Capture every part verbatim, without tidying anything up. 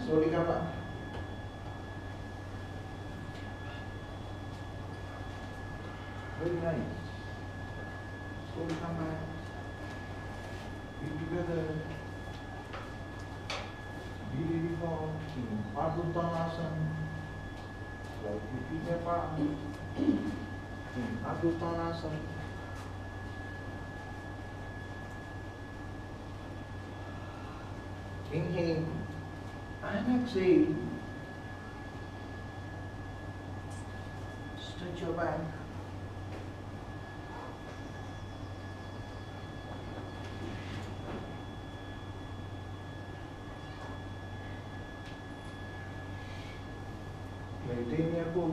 Slowly come back. Very nice. Slowly come back. Feet together. Beautiful. In Ardha Uttanasana. Like your feet apart. In Ardha Uttanasana. Inhale and exhale. Stretch your back. Maintain your pose.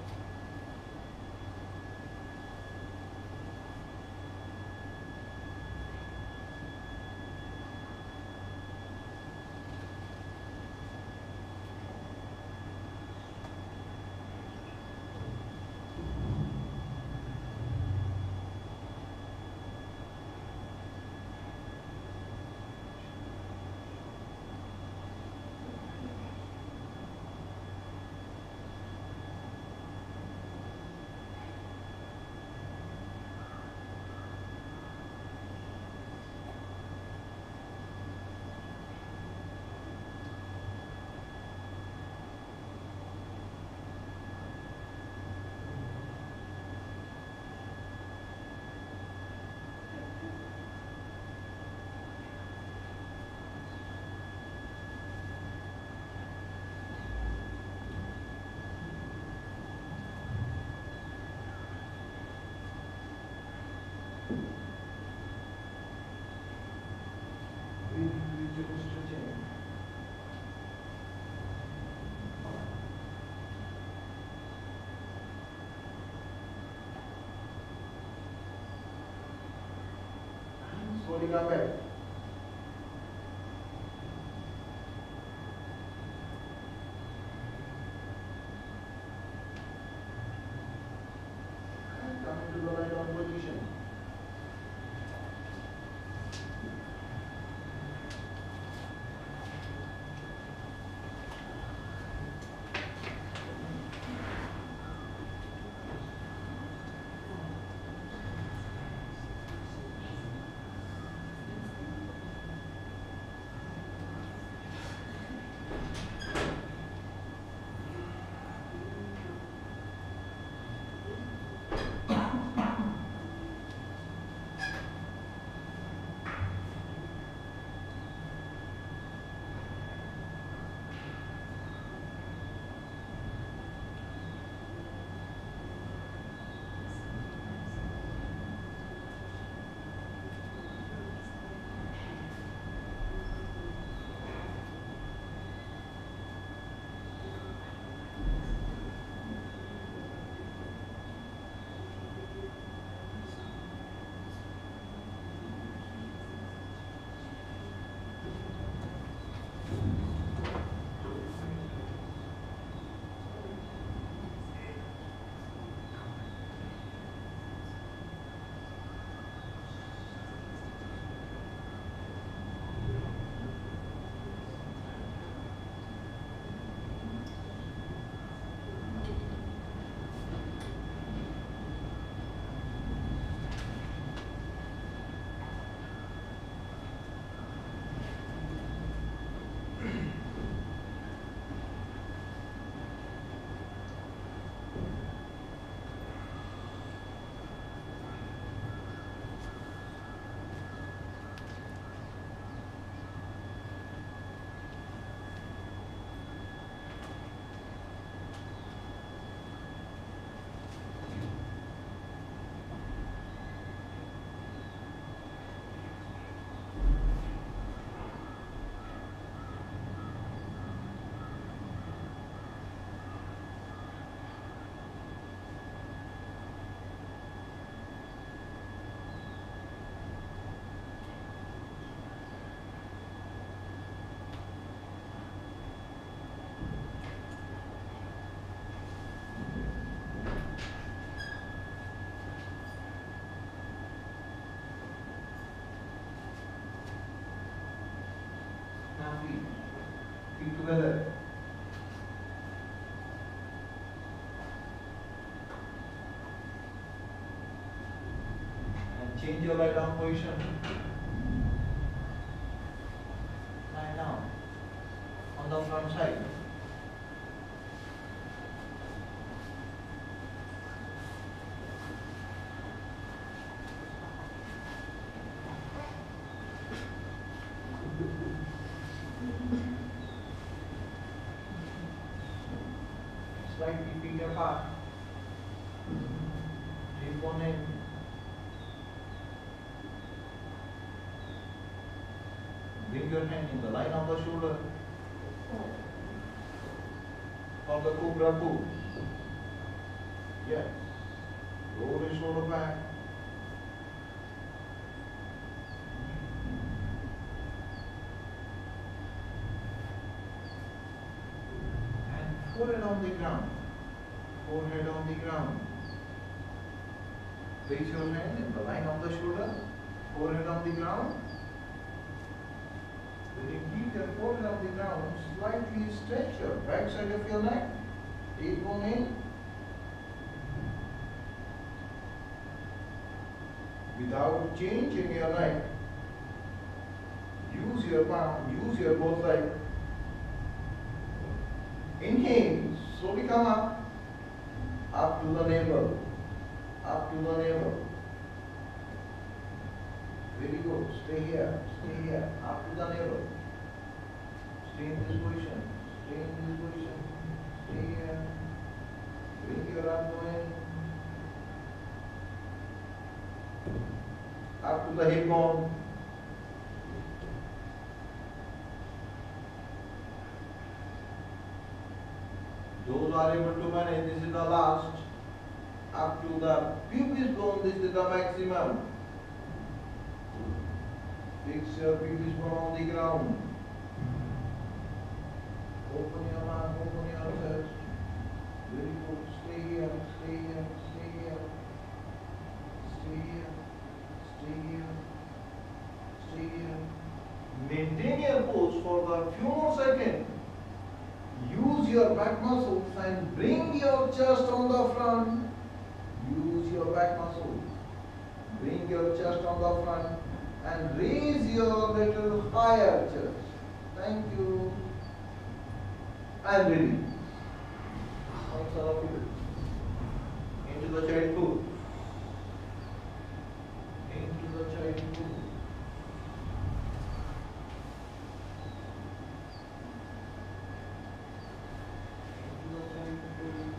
Beautiful stretching. Slowly come back. And come into the lie down position. change your lie down position. Lie down on the front side. Slightly feet apart. Deep on in. Bring your hand in the line of the shoulder of the cobra pose. Yes. Roll the shoulder back. And forehead on the ground. Forehead on the ground. Place your hand in the line of the shoulder. Forehead on the ground. When you keep your forehead on the ground, slightly stretch your back side of your neck. Deep on in. Without changing your neck, use your palm, use your both legs. Inhale, slowly come up, up to the navel, up to the navel. Very good. Stay here, stay here, up to the navel. Stay in this position, stay in this position, stay here. Bring your abdomen up to the hip bone. Those are able to manage, this is the last. Up to the pubis bone, this is the maximum. Fix your pubis bone on the ground. Open your mouth, open your chest. Very good. Stay here, stay here, stay here. Stay here, stay here, stay here. Maintain your pose for the few more seconds. Use your back muscles and bring your chest on the front. Use your back muscles. Bring your chest on the front and raise your little higher chest. Thank you. And release. Thanks all of you. Into the child pose. Into the child pose. Into the child pose.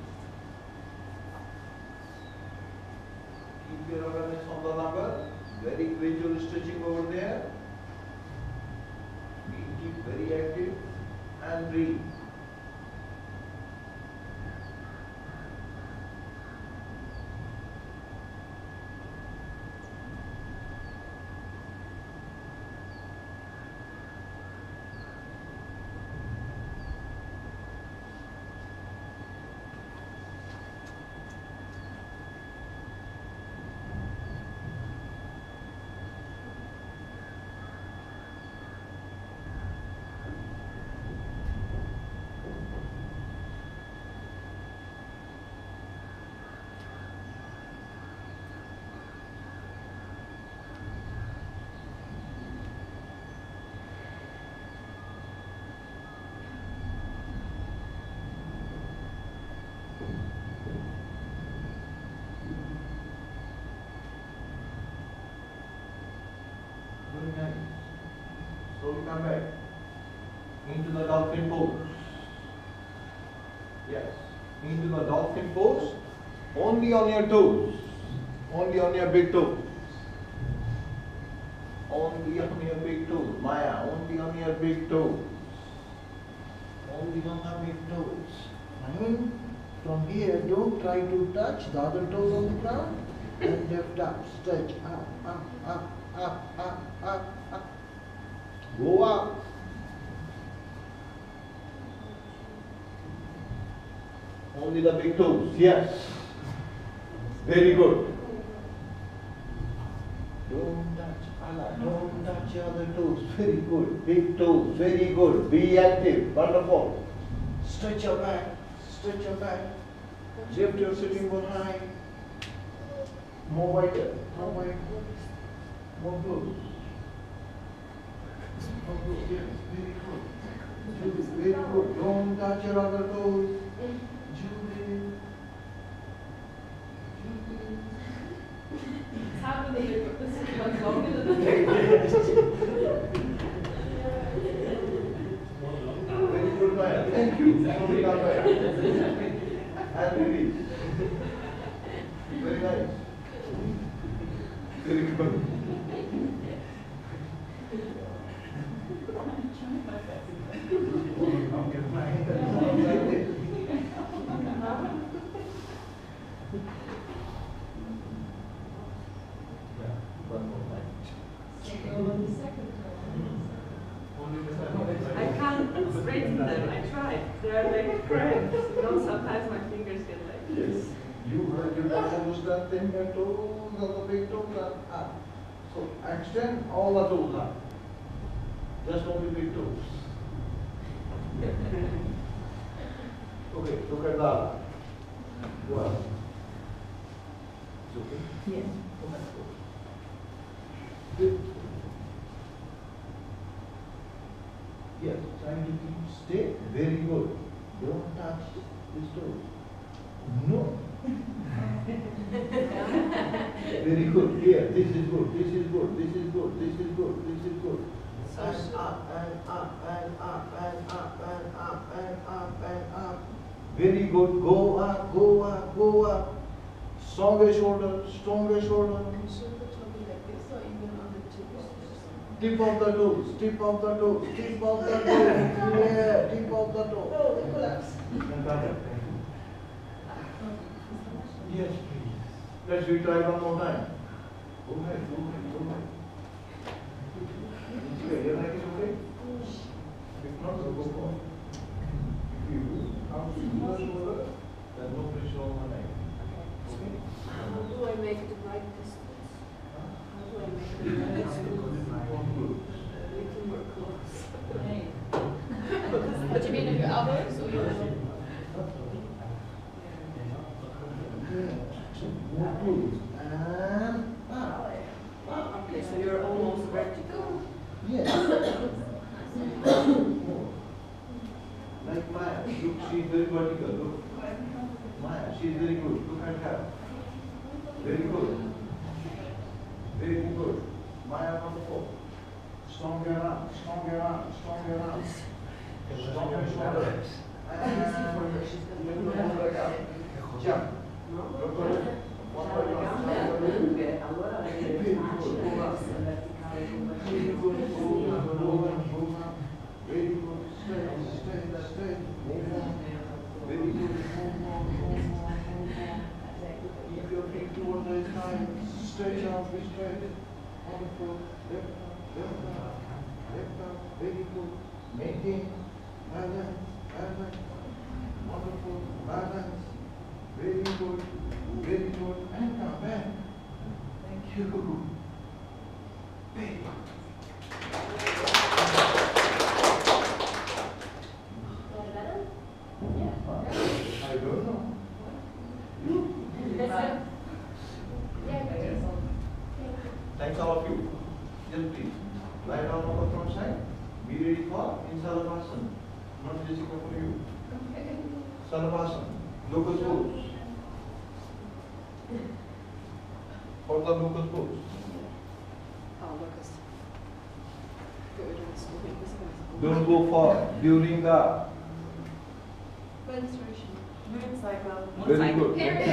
Keep your awareness on the lumbar. Very gradual stretching over there. Keep very active and breathe. Very nice. Slowly come back into the dolphin pose. Yes, into the dolphin pose. Only on your toes. Only on your big toes. Only on your big toes. Maya, only on your big toes. Only on the big toes. Fine. From here, don't try to touch the other toes on the ground. And lift up, stretch up, up, up, up, up, up, up. Go up. Only the big toes, yes. Very good. Don't touch, Allah, don't touch your other toes. Very good. Big toes, very good. Be active, wonderful. Stretch your back, stretch your back. Lift your sitting bone high. More wider, more wider. More close. More close. Yes, very good. Judith, very good. Don't touch your other toes. Judith. Judith. It's happening, but this is much longer than the Very good, Maya. Thank you. Slowly come back. And release. Very nice. Very good. One more time. I can't straighten them. I tried. They're like cramps. You know, sometimes my fingers get like Yes. You heard you have almost done ten your toes, all the big toes are up. So extend all the toes up. Just only big toes. Okay, look at that. Well. It's okay? Yes. Okay, good. Good. Yes, trying to keep stay. Very good. Don't touch this toe. No. Very good. Here, this is good. This is good. This is good. This is good. This is good. So And sh- up and up and up and up and up and up and up. Very good. Go up. Go up. Go up. Stronger shoulder. Stronger shoulder. should the toe be like this or even on the tips? Tip of the toes. Tip of the toes. Tip of the toes. Yeah. Tip of the toe. Oh, the collapse. Yes, please. Let's retry one more time. Go ahead, go ahead, go ahead. It's okay, your neck is okay? If not, so go for it. If you have to do the shoulder, then no pressure on the neck. Okay? How do I make the right distance? How do I make the right distance? One good. A little more close. What do you mean of your elbows or your? More close. And up. Okay, so you're almost vertical. Yes. More. Like Maya. Look, she's very vertical. Look. Maya, she's very good. Look at her. Very good. Very good. Maya, wonderful. Stronger arm, stronger arm, stronger arm. Stronger shoulders. And little more like up. Jump. Look at it. One by one. Allora Very good. Go up. Very good. Go up, go up, go up. Very good. Stay, stay, stay. Move on. Very good. Move on, move on, move on. Keep your feet towards the sky. Stretch out, be straight. Wonderful. Left up, left up, left up. Very good. Maintain. Balance, balance. Wonderful. Balance. Very good. Very good. And come back. Thank you. Very good. I don't know. You? Thanks all of you. Just please. Lie down on the front side. Be ready for in Salavasana. Not Jessica for you. Salavasana. Locust pose. For the locust pose. Oh, Lucas. What we're doing is moving this way. Don't go far during the. Menstruation. Moon cycle. Very good.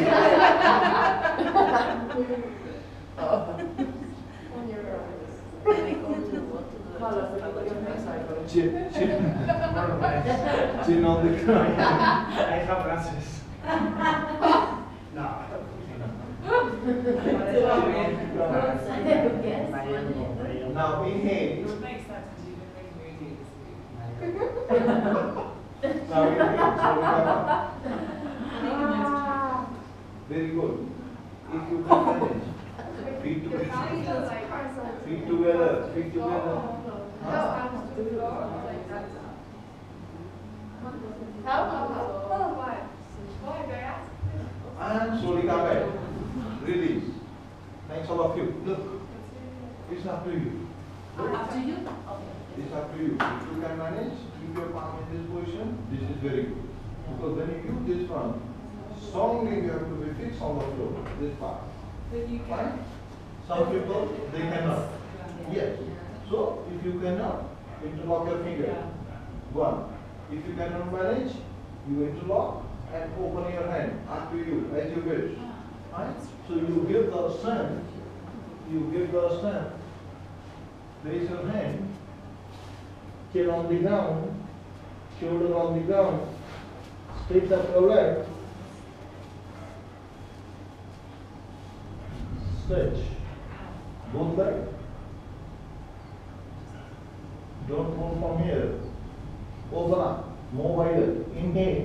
On your eyes. Can I go to what to the color for your moon cycle? Chin, chin. Chin on the ground. I have glasses. No. Now inhale. It makes sense because you've been making movies. Now inhale. So we come up. Ah. Very good. If you can manage. Feet together. Feet together. Feet together. And slowly come back. Release. Thanks all of you. Look. It's it's up to you. Up to you? Okay. It's up to you. If you can manage, keep your palm in this position, this is very good. Because when you use this one, strongly you have to be fixed on the floor, this part. But you Fine? Some people, they cannot. Yes. So, if you cannot, interlock your finger. One. If you cannot manage, you interlock and open your hand. Up to you, as you wish. Fine? So, you give the strength, you give the strength, raise your hand, chin on the ground, shoulder on the ground, straight up your leg, stretch both legs. Don't move from here. Open up, more wider. Inhale.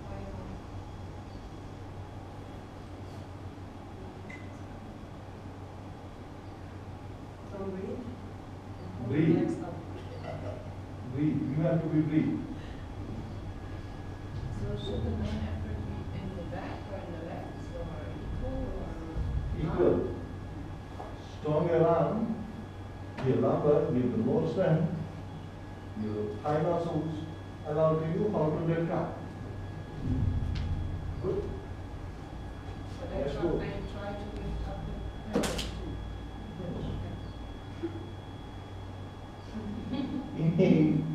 Don't breathe. Breathe. Legs up. Breathe. You have to be breathe. So should the main effort be in the back or in the legs or equal or? Equal. Strong your arm, your lumbar, give the more strength. Your thigh muscles allow to you how to lift up. Good. But I Yes, try, good. I try to lift up the head. Inhale.